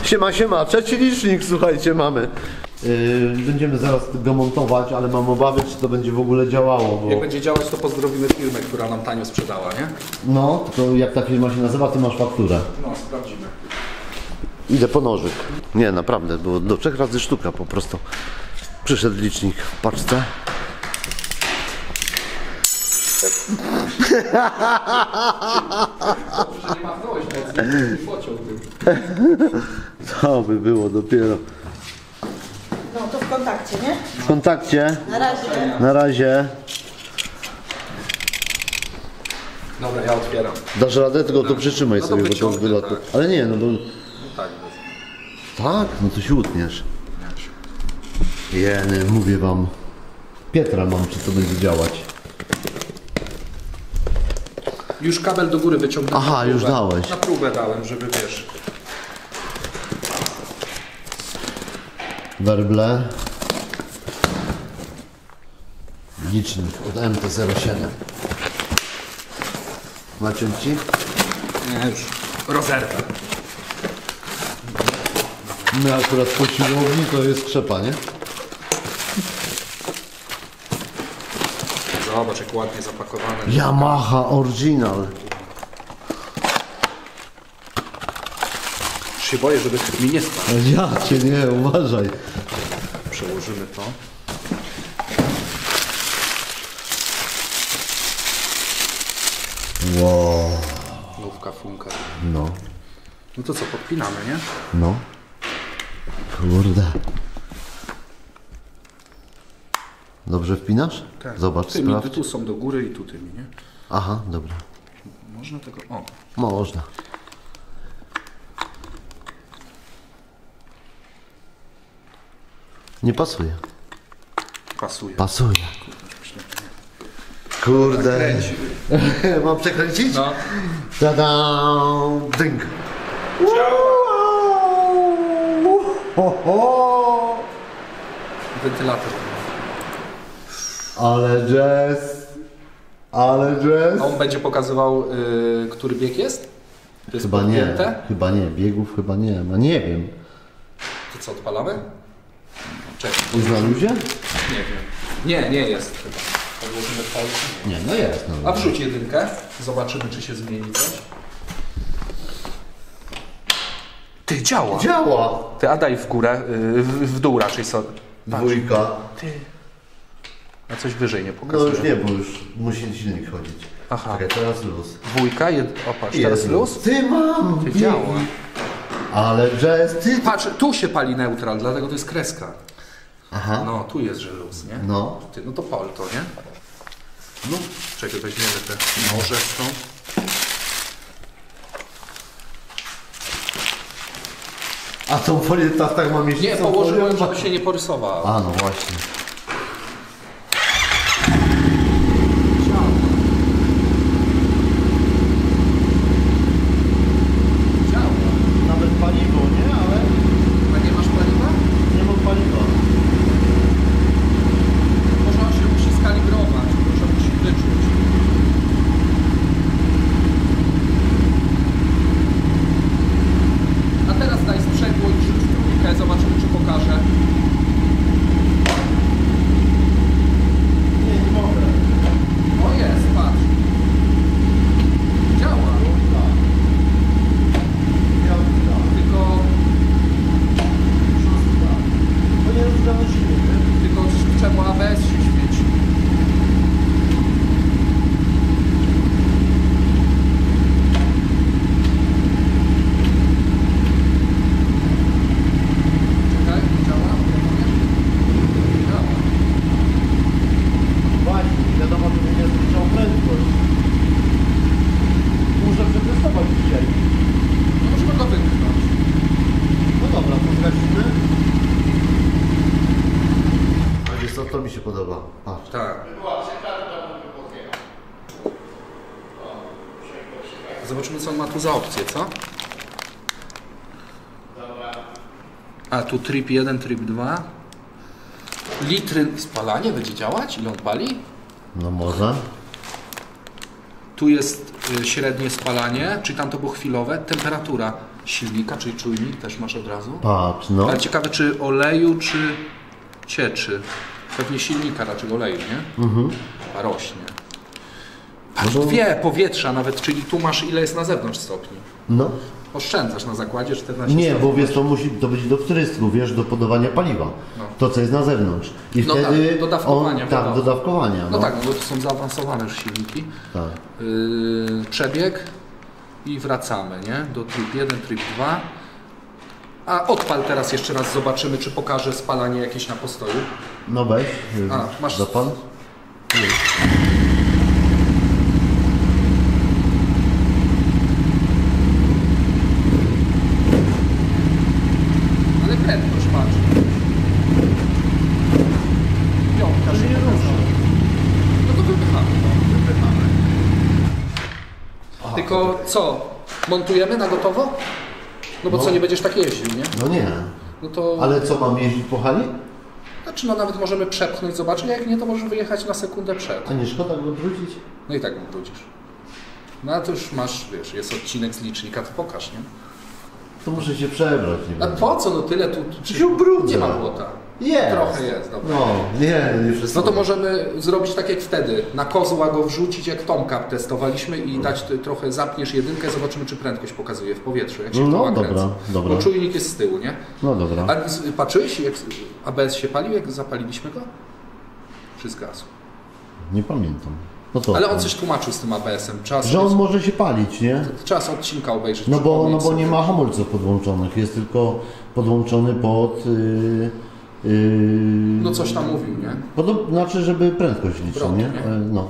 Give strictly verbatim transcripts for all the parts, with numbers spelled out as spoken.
Siema, siema, trzeci licznik, słuchajcie, mamy. Yy, będziemy zaraz go montować, ale mam obawy, czy to będzie w ogóle działało. Bo... Jak będzie działać, to pozdrowimy firmę, która nam tanio sprzedała, nie? No, tylko jak ta firma się nazywa, ty masz fakturę. No, sprawdzimy. Idę po nożyk. Nie, naprawdę, było do trzech razy sztuka po prostu. Przyszedł licznik w paczce. Nie machnąłeś mocno, nie pociął tym. To by było dopiero. No to w kontakcie, nie? W kontakcie. Na razie. Na razie. Dobra, ja otwieram. Dasz radę, tylko to przytrzymaj No to sobie, bo to wyciągnę, wylatu. tak. Ale nie, no bo... No tak, Tak, no to się utniesz. Jeny, mówię wam. Pietra mam, czy to będzie działać. już kabel do góry wyciągnąłem. Aha, już dałeś. Na próbę dałem, żeby wiesz. Werble. Licznik od M T zero siedem. Naciąć ci? Nie, już. Rozerwę. My akurat po siłowni to jest krzepa, nie? Zobacz, jak ładnie zapakowane. Yamaha Original. Się boję, żeby mi nie spadł. Ja cię nie, uważaj. Przełożymy to. Wow. Nówka, funka. No, No to co, podpinamy, nie? no. Kurde. Dobrze wpinasz? Zobacz, Tymi, sprawdź. tu są do góry i tu tymi, nie? Aha, dobra. Można tego... O, Można. Nie pasuje. pasuje. Pasuje. Kurde. Kręci. Mam przekręcić? No. Tada! Dynk. Ho, ho. Wentylator. Ale jazz. Ale jazz. A on będzie pokazywał, y, który bieg jest? To jest Chyba nie. podpięte? Chyba nie. Biegów chyba nie ma. Nie wiem. To co, odpalamy? Czekaj, Jest na luzie? nie wiem. Nie, nie jest chyba. Podłożymy palce. Nie, no jest. No. A wrzuć jedynkę. Zobaczymy, czy się zmieni coś. Ty, działa. Działa. Ty, a daj w górę, y, w, w dół raczej sobie. Dwójka. Ty. A coś wyżej nie No pokazuje. już nie, bo już musi silnik chodzić. Aha. Czekaj, teraz luz. Dwójka, jed... o patrz, teraz Jest luz. Ty mam. Ty, biegi. działa. Ale jazz, ty. Patrz, tu się pali neutral, dlatego to jest kreska. Aha. No, tu jest, że luz, nie? No. Ty, no to pal to, nie? No, czekaj, weźmiemy te noże stąd. A tą folię tak, tak mam jeszcze. Nie, położyłem, żeby się nie porysował. A no właśnie. Działa. Nawet paliwo, nie? Ale A nie masz paliwa? nie mam paliwa. Może on się musi skalibrować, może musi wyczuć. A teraz daj sprzęgło i rzuć trójkę, zobaczymy, czy pokaże. Nie, nie mogę. O jest, patrz. Działa. Tylko, To nie rozgrano silnik, nie? tylko czemu A B S się świeci? Czekaj, działa? Działa. Właśnie, wiadomo, że będzie zwiększał prędkość. Muszę przetestować dzisiaj. No możemy go wypchnąć. No dobra, to zgasimy. A wiesz co, to mi się podoba. Patrz. Tak. Zobaczymy, co on ma tu za opcję, co? A tu trip jeden, trip dwa. Litry spalanie będzie działać? Ile on pali? No może. Tu jest y, średnie spalanie, czyli tam to było chwilowe, temperatura silnika, czyli czujnik też masz od razu. Patrz, no. Ale ciekawe, czy oleju, czy cieczy. Pewnie silnika raczej oleju, nie? Mhm. A rośnie. Patrz, No bo- dwie powietrza nawet, czyli tu masz ile jest na zewnątrz stopni. No. Oszczędzasz na zakładzie czternaście Nie, stopni. bo wiesz, to musi to być do wtrysku, wiesz, do podawania paliwa. No. To, co jest na zewnątrz. I No wtedy tak, do dawkowania, on, tak, wiadomo. do dawkowania. No tak, no bo to są zaawansowane już silniki. Tak. Yy, przebieg i wracamy, nie? Do tryb jeden, tryb dwa. A odpal teraz jeszcze raz, zobaczymy, czy pokaże spalanie jakieś na postoju. No weź, A, masz- zapal. Ale prędkość, patrz. Piątka się pokazała. No to wypychamy, no, wypychamy. Tylko co? Montujemy na gotowo? No bo No. co, nie będziesz tak jeździł, nie? No nie. No to... Ale co, mam jeździć po hali? Znaczy no nawet możemy przepchnąć, zobaczyć, a jak nie, to możesz wyjechać na sekundę przed. A nie szkoda go wrócić? No i tak mu wrócisz. No a to już masz, wiesz, jest odcinek z licznika, to pokaż, nie? To muszę się przebrać. Nie A będę. po co, no tyle tu... tu Się ubrudzę. Nie ma błota. Jest. Trochę jest, dobra. No, nie, nie wszystko. No to możemy zrobić tak jak wtedy, na kozła go wrzucić, jak Tomka testowaliśmy i dać ty, trochę, zapniesz jedynkę, zobaczymy, czy prędkość pokazuje w powietrzu, jak się No, koła dobra, kręcą. dobra. Bo czujnik jest z tyłu, nie? No dobra. A z- patrzyłeś, jak A B S się palił, jak zapaliliśmy go? Czy zgasł? Nie pamiętam. No to Ale on coś tłumaczył z tym A B S-em. Czas, Że on może się palić, nie? czas odcinka obejrzeć. No bo, no przypomnieć bo nie sobie. ma hamulców podłączonych, jest tylko podłączony pod... Yy, yy, No coś tam mówił, nie? Podob, znaczy, żeby prędkość liczył, Prąd, nie? nie? E, No.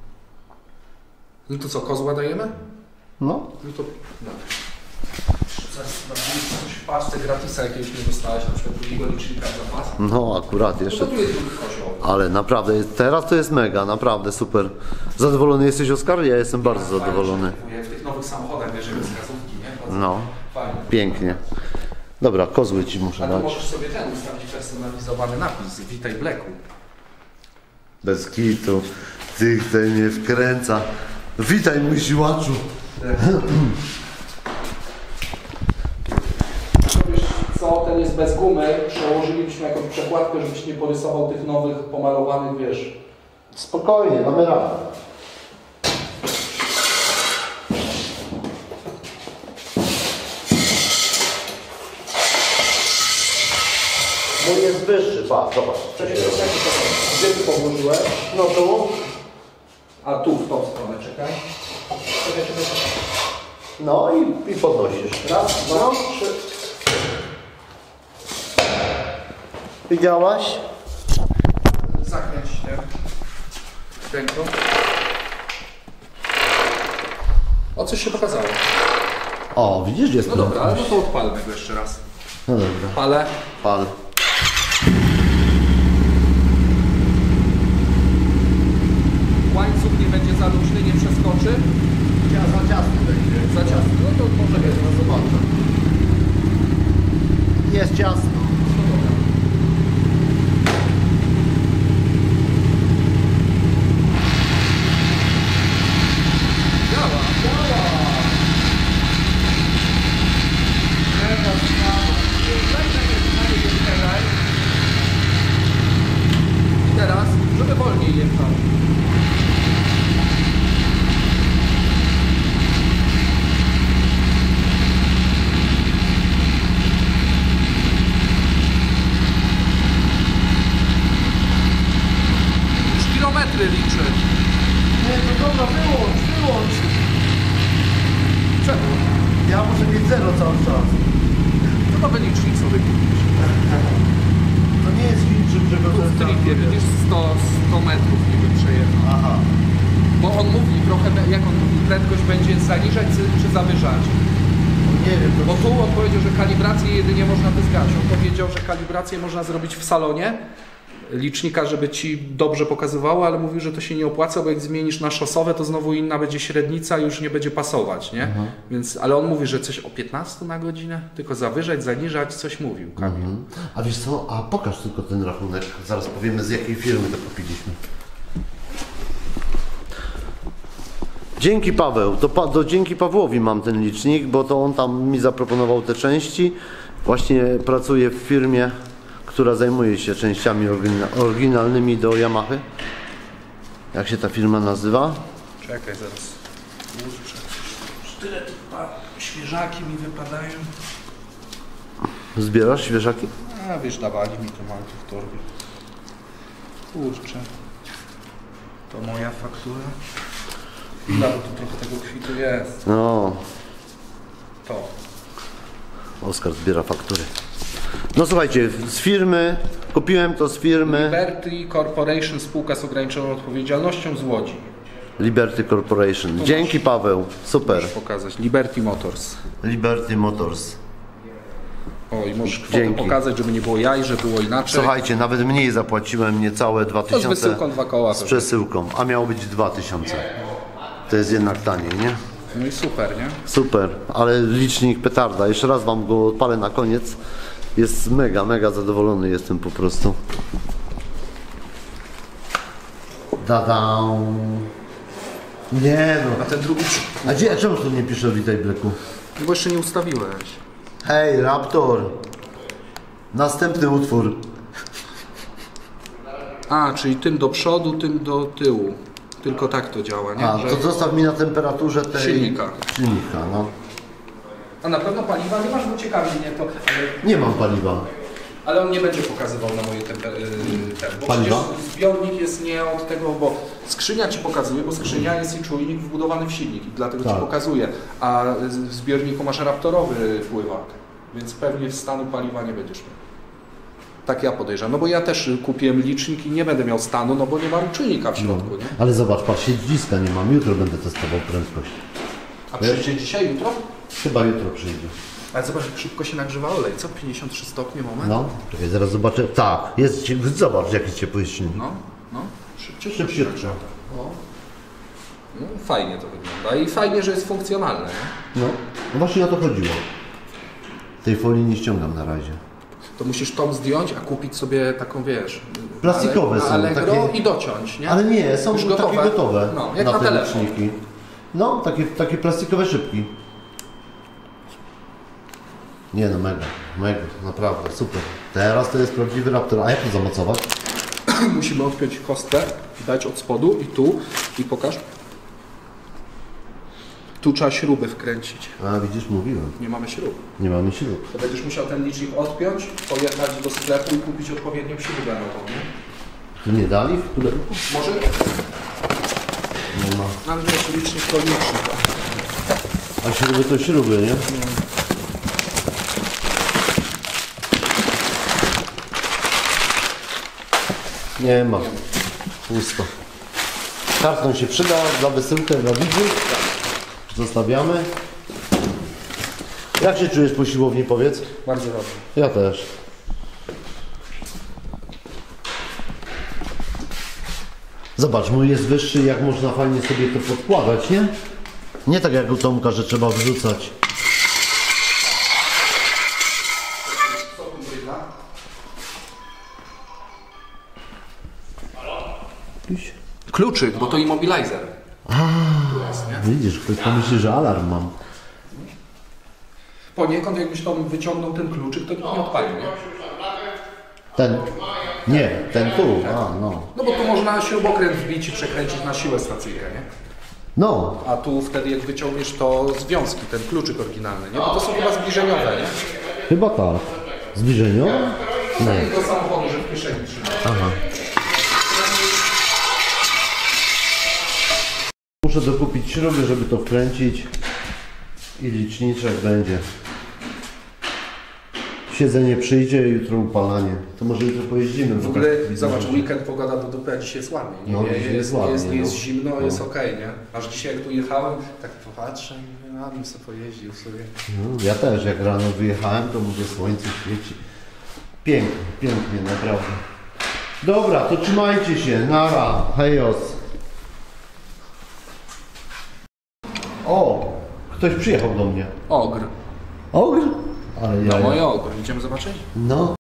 No to co, kozła dajemy? No. No to... No. Zaraz sprawdzimy, czy coś w paczce gratisa jakiegoś nie dostałeś, na przykład drugiego licznika w zapas. No akurat No jeszcze. to tu jest drugi kozioł. Ale naprawdę, jest- teraz to jest mega, naprawdę super. Zadowolony jesteś, Oskar? Ja jestem bardzo zadowolony. W tych nowych samochodach, wiesz, jak z gazówki, nie? No, Fajnie. pięknie. Dobra, kozły ci muszę A tu dać. możesz sobie ten ustawić personalizowany napis, witaj Blacku. Bez kitu. Ty tutaj mnie wkręca. Witaj, mój siłaczu. Wiesz co, ten jest bez gumy, przełożyliśmy jakąś przekładkę, żebyś nie porysował tych nowych, pomalowanych, wiesz. Spokojnie, mamy radę. Mój jest wyższy, patrz, zobacz. Czekaj, czekaj, czekaj. Gdzie ty podłożyłeś? No to, A tu, w tą stronę, czekaj. Czekaj, czekaj, czekaj. no i, i podnosisz. Raz, dwa, trzy. Widziałaś? Zakręć się ręką. O, coś się pokazało. O, widzisz, jest No dobra, ale no prędkość. to odpalmy go jeszcze raz. No dobra, Palę. pal. Łańcuch nie będzie za luźny, nie przeskoczy. Za ciasny będzie. Za ciasno. No to może wiesz, no zobaczę. Jest ciasno. No dobra. Działa. Działa. Teraz daj na jedynkę, daj. I teraz, żeby wolniej jechał. Już kilometry liczy. Nie, to dobra, wyłącz, wyłącz. Czemu? Ja muszę mieć zero cały czas. To nowy licznik sobie kupisz. To nie jest licznik, że go Tu w tripie widzisz sto, sto metrów niby przejechał. Aha. Bo on mówi trochę, jak on mówi, prędkość będzie zaniżać czy, czy zawyżać. Nie wiem, to Bo tu on powiedział, że kalibrację jedynie można wyzgać. On powiedział, że kalibrację można zrobić w salonie licznika, żeby ci dobrze pokazywało, ale mówił, że to się nie opłaca, bo jak zmienisz na szosowe, to znowu inna będzie średnica i już nie będzie pasować, nie? Mhm. Więc, ale on mówi, że coś o piętnaście na godzinę, tylko zawyżać, zaniżać, coś mówił Kamil. Mhm. A wiesz co, a pokaż tylko ten rachunek. Zaraz powiemy, z jakiej firmy to kupiliśmy. Dzięki Paweł, to, pa, to dzięki Pawłowi mam ten licznik, bo to on tam mi zaproponował te części. Właśnie pracuję w firmie, która zajmuje się częściami orygina, oryginalnymi do Yamahy. Jak się ta firma nazywa? Czekaj, zaraz. Kurczę. Tyle tu pa- świeżaki mi wypadają. Zbierasz świeżaki? A wiesz, dawali mi to mam tu w torbie. Kurczę. To moja faktura. Ile tu trochę tego kwitu jest. No, To. Oskar zbiera faktury. No słuchajcie, z firmy, kupiłem to z firmy Liberty Corporation, spółka z ograniczoną odpowiedzialnością z Łodzi. Liberty Corporation. Dzięki Paweł, super. Możesz pokazać. Liberty Motors. Liberty Motors. O, i możesz kwotę Dzięki. pokazać, żeby nie było jaj, że było inaczej. Słuchajcie, nawet mniej zapłaciłem, niecałe dwa To z tysiące wysyłką dwa koła. z pewnie. przesyłką, a miało być dwa tysiące. To jest jednak taniej, nie? No i super, nie? Super, ale licznik petarda. Jeszcze raz wam go odpalę na koniec. Jest mega, mega zadowolony jestem po prostu. Da-da. Nie no. A ten drugi... A gdzie, czemu tu nie pisze Witaj Bleku? Bo jeszcze nie ustawiłeś. Hej, Raptor. Następny utwór. A, czyli tym do przodu, tym do tyłu. Tylko tak to działa, nie? A, Że... to zostaw mi na temperaturze tej... Silnika. Silnika, no. A na pewno paliwa nie masz, bo ciekawi mnie to. Ale, Nie mam paliwa. ale on nie będzie pokazywał na moje temperatury. Bo Paliwa? przecież zbiornik jest nie od tego, bo skrzynia ci pokazuje, bo skrzynia jest i czujnik wbudowany w silnik i dlatego Tak. ci pokazuje. A w zbiorniku masz raptorowy pływak, więc pewnie w stanu paliwa nie będziesz miał. Tak ja podejrzewam. No bo ja też kupiłem licznik i nie będę miał stanu, no bo nie mam czujnika w środku, nie? Ale zobacz, patrz, siedziska nie mam. Jutro będę testował prędkość. A przyjdzie dzisiaj, jutro? Chyba jutro przyjdzie. Ale zobacz, jak szybko się nagrzewa olej, co? pięćdziesiąt trzy stopnie, moment? No, czekaj, zaraz zobaczę. Tak, jest, cie- zobacz jaki ciepły silnik. No, no, szybciutko Szybciutko. się nagrzewa. No. No, fajnie to wygląda i fajnie, że jest funkcjonalne, nie? No, no właśnie o to chodziło. Tej folii nie ściągam na razie. To musisz tą zdjąć, a kupić sobie taką, wiesz... Plastikowe ale, są, Allegro takie- i dociąć, nie? Ale nie, są Już takie gotowe. gotowe No, jak na, na te telefon. liczniki. No, takie, takie plastikowe szybki. Nie no, mega, mega, naprawdę, super. Teraz to jest prawdziwy Raptor. A jak to zamocować? Musimy odpiąć kostkę, dać od spodu i tu i pokaż. Tu trzeba śruby wkręcić. A widzisz, mówiłem. Nie mamy śrub. Nie mamy śrub. To będziesz musiał ten licznik odpiąć, pojechać do sklepu i kupić odpowiednią śrubę nową, nie? Tu nie dali w pudełku? Może? Nie ma. Ale wiesz, licznik to licznik. A śruby to śruby, nie? Nie ma. Pusto. Karton się przyda dla wysyłki dla widzów. Zostawiamy. Jak się czujesz po siłowni, powiedz? Bardzo dobrze. Ja też. Zobacz, mój jest wyższy, jak można fajnie sobie to podkładać, nie? Nie tak jak u Tomka, że trzeba wrzucać. Kluczyk, bo to immobilizer. Widzisz, ktoś pomyśli, że alarm mam. Poniekąd jakbyś tam wyciągnął ten kluczyk, to nikt nie odpalił, nie? Ten. Nie, ten tu. A, no. No bo tu można śrubokręt wbić i przekręcić na siłę stacyjkę, nie? No, A tu wtedy jak wyciągniesz to związki, ten kluczyk oryginalny, nie? Bo to są chyba zbliżeniowe, nie? chyba tak. Zbliżeniowe? Nie. Do samochodu, że w kieszeni trzymasz. Aha. Muszę dokupić śruby, żeby to wkręcić i liczniczek będzie. Siedzenie przyjdzie, jutro upalanie. To może jutro pojeździmy. W ogóle zobacz, weekend pogoda do dupy, a dzisiaj jest ładnie. Nie? No, Nie, dzisiaj jest, jest ładnie, jest, jest no. zimno, No. jest okej, nie? Aż dzisiaj jak tu jechałem, tak popatrzę i mówię, a bym sobie pojeździł sobie. No, ja też, jak rano wyjechałem, to mówię, słońce świeci. Pięknie, pięknie, naprawdę. Dobra, to trzymajcie się. Nara, hejos. O, ktoś przyjechał do mnie. Ogr. Ogr? Ale ja. No moje ogr. Idziemy zobaczyć? No.